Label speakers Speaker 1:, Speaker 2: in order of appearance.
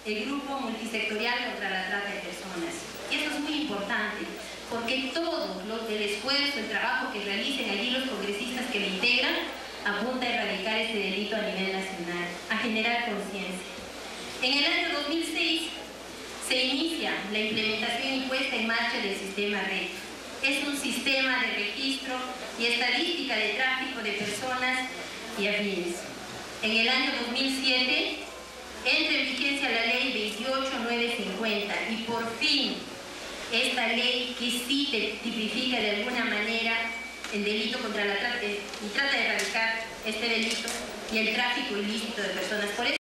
Speaker 1: el Grupo Multisectorial contra la Trata de Personas. Y esto es muy importante, porque todo el esfuerzo, el trabajo que realicen allí los congresistas que lo integran, apunta a erradicar este delito a nivel nacional, a generar conciencia. En el año 2006 se inicia la implementación y puesta en marcha del sistema RED. Es un sistema de registro y estadística de tráfico de personas y afines. En el año 2007 entra en vigencia la ley 28950 y por fin esta ley que sí tipifica de alguna manera el delito contra la trata y trata de erradicar este delito y el tráfico ilícito de personas. Por eso